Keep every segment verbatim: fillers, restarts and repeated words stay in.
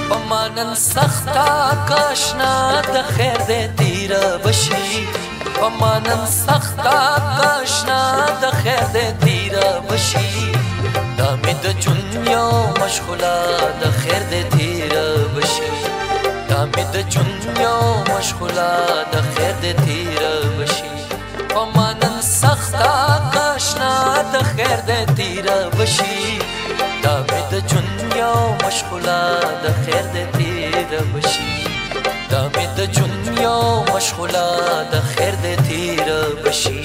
پمانن سختا کاشنا د خیر دې تیره بشي پمانن سختا کاشنا د خیر دې تیره بشي دا مې د ژوند یو مشغوله د خیر دې تیره بشي دا مې د ژوند یو مشغوله د خیر دې تیره بشي پمانن سختا کاشنا د خیر دې تیره بشي دا مې د ژوند یو مشغوله د خیر دې تیره بشي دا مې د ژوند یو مشغوله د خیر دې تیره بشي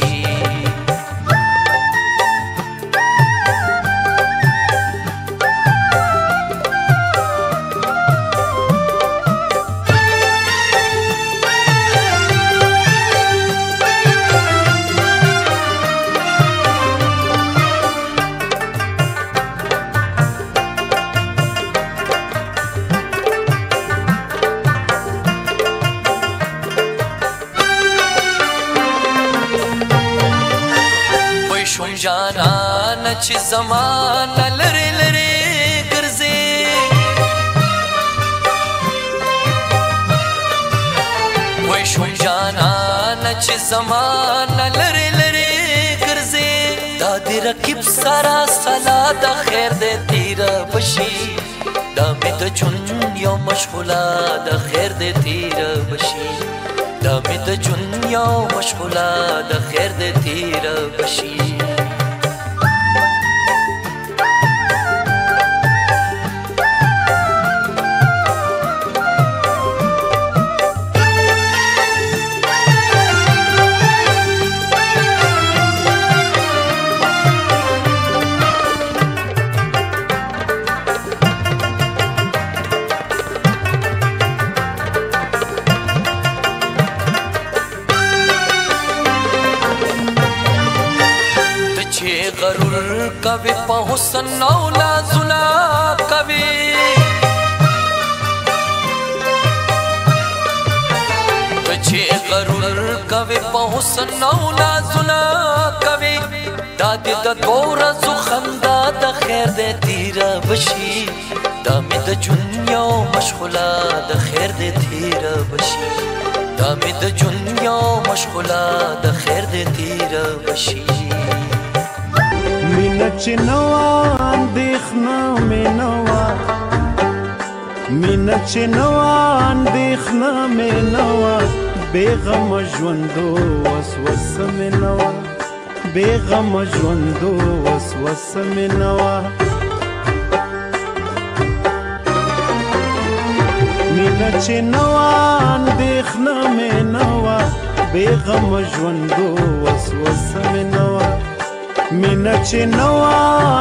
جانان چې زمانه لري لري ګرځي وای شو جانان چې زمانه لري لري ګرځي دا دې رقیب سره سلا د خیر دې تیره بشي دا مې د ژوند یو مشغوله د خیر دې تیره بشي دا مې د ژوند یو مشغوله د خیر دې تیره بشي غرور کوي په حسن او لازونه کوي چې غرور کوي په حسن او لازونه کوي دا دې د دورزو خندا د خیر دې تیره بشي دا مې د ژوند یو مشغوله د خیر دې تیره بشي دا مې د ژوند یو مشغوله د خیر دې تیره بشي مینه چې نوه اندېښنه مې نوه مینه چې نوه اندېښنه مې نوه بېغمه ژوندو وسوسه مې نوه بېغمه ژوندو وسوسه مې نوه مینه چې نوه اندېښنه مې نوه بېغمه ژوندو وسوسه مې نوه مینه چې نوه